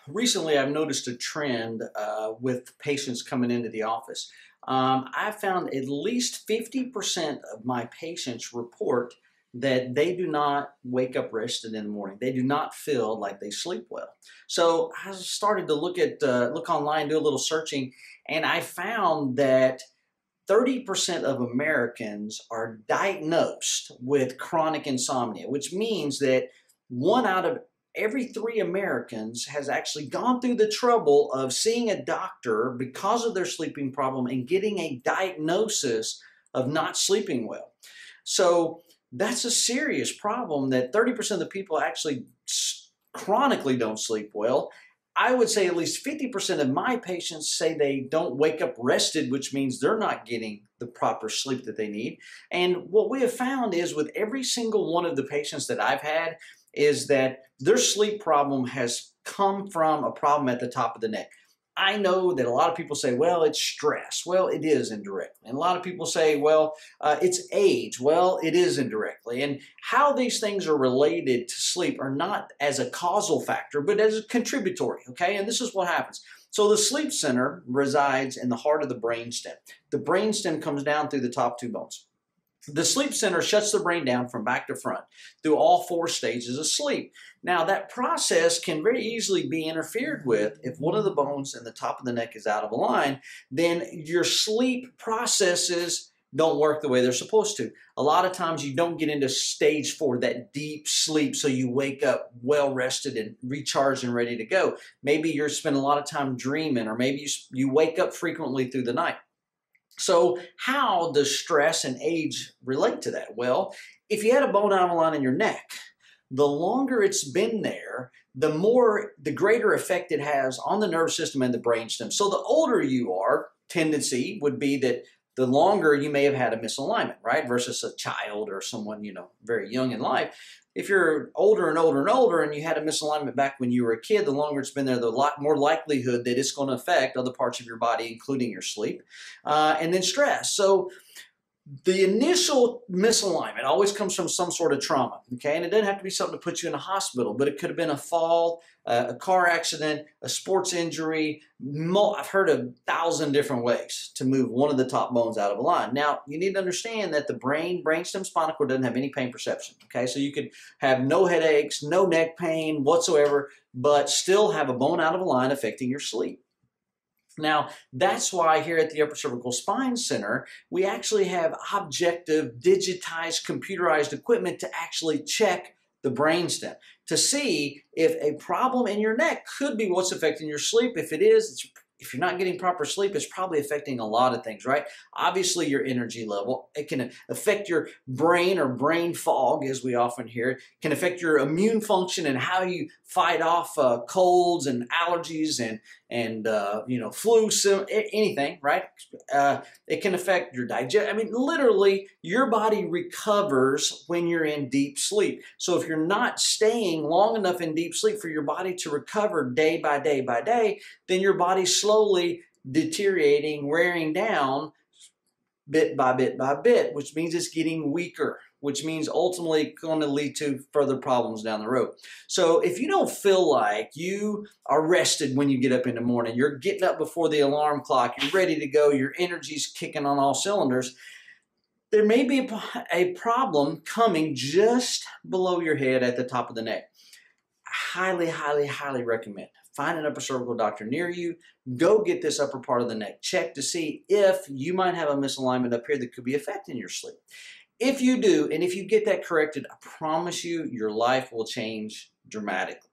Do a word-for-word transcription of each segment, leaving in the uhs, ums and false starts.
recently I've noticed a trend uh, with patients coming into the office. Um, I found at least fifty percent of my patients report that they do not wake up rested in the morning. They do not feel like they sleep well. So I started to look at uh, look online, do a little searching, and I found that thirty percent of Americans are diagnosed with chronic insomnia, which means that one out of every three Americans has actually gone through the trouble of seeing a doctor because of their sleeping problem and getting a diagnosis of not sleeping well. So that's a serious problem that thirty percent of the people actually chronically don't sleep well. I would say at least fifty percent of my patients say they don't wake up rested, which means they're not getting the proper sleep that they need. And what we have found is with every single one of the patients that I've had is that their sleep problem has come from a problem at the top of the neck. I know that a lot of people say, well, it's stress. Well, it is indirectly. And a lot of people say, well, uh, it's age. Well, it is indirectly. And how these things are related to sleep are not as a causal factor, but as a contributory, okay? And this is what happens. So the sleep center resides in the heart of the brainstem. The brainstem comes down through the top two bones. The sleep center shuts the brain down from back to front through all four stages of sleep. Now, that process can very easily be interfered with if one of the bones in the top of the neck is out of line. Then your sleep processes don't work the way they're supposed to. A lot of times you don't get into stage four, that deep sleep, so you wake up well rested and recharged and ready to go. Maybe you're spending a lot of time dreaming, or maybe you, you wake up frequently through the night. So how does stress and age relate to that? Well, if you had a bone out of line in your neck, the longer it's been there, the more, the greater effect it has on the nervous system and the brainstem. So the older you are, tendency would be that the longer you may have had a misalignment, right? Versus a child or someone, you know, very young in life. If you're older and older and older and you had a misalignment back when you were a kid, the longer it's been there, the lot more likelihood that it's going to affect other parts of your body, including your sleep, uh, and then stress. So the initial misalignment always comes from some sort of trauma, okay? And it doesn't have to be something to put you in a hospital, but it could have been a fall, uh, a car accident, a sports injury. I've heard a thousand different ways to move one of the top bones out of a line. Now, you need to understand that the brain, brainstem spinal cord doesn't have any pain perception, okay? So you could have no headaches, no neck pain whatsoever, but still have a bone out of a line affecting your sleep. Now, that's why here at the Upper Cervical Spine Center, we actually have objective, digitized, computerized equipment to actually check the brainstem to see if a problem in your neck could be what's affecting your sleep. If it is, it's if you're not getting proper sleep, it's probably affecting a lot of things, right? Obviously, your energy level. It can affect your brain or brain fog, as we often hear. It can affect your immune function and how you fight off uh, colds and allergies and, and uh, you know, flu, so anything, right? Uh, it can affect your digestion. I mean, literally, your body recovers when you're in deep sleep. So if you're not staying long enough in deep sleep for your body to recover day by day by day, then your body's slowly deteriorating, wearing down bit by bit by bit, which means it's getting weaker, which means ultimately going to lead to further problems down the road. So if you don't feel like you are rested when you get up in the morning, you're getting up before the alarm clock, you're ready to go, your energy's kicking on all cylinders, there may be a, a problem coming just below your head at the top of the neck. I highly, highly, highly recommend find an upper cervical doctor near you. Go get this upper part of the neck checked to see if you might have a misalignment up here that could be affecting your sleep. If you do, and if you get that corrected, I promise you, your life will change dramatically.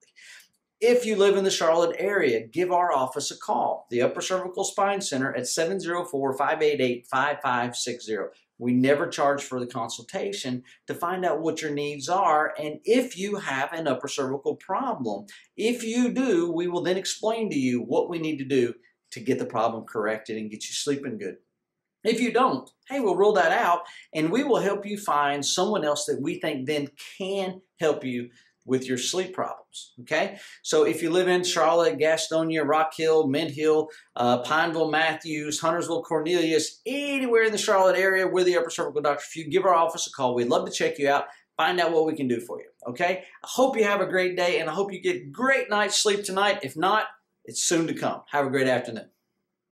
If you live in the Charlotte area, give our office a call, the Upper Cervical Spine Center at seven zero four, five eight eight, five five six zero. We never charge for the consultation to find out what your needs are and if you have an upper cervical problem. If you do, we will then explain to you what we need to do to get the problem corrected and get you sleeping good. If you don't, hey, we'll rule that out and we will help you find someone else that we think then can help you with your sleep problems, okay? So if you live in Charlotte, Gastonia, Rock Hill, Mint Hill, uh, Pineville, Matthews, Huntersville, Cornelius, anywhere in the Charlotte area, we're the Upper Cervical Doctor. If you give our office a call, we'd love to check you out, find out what we can do for you, okay? I hope you have a great day, and I hope you get great night's sleep tonight. If not, it's soon to come. Have a great afternoon.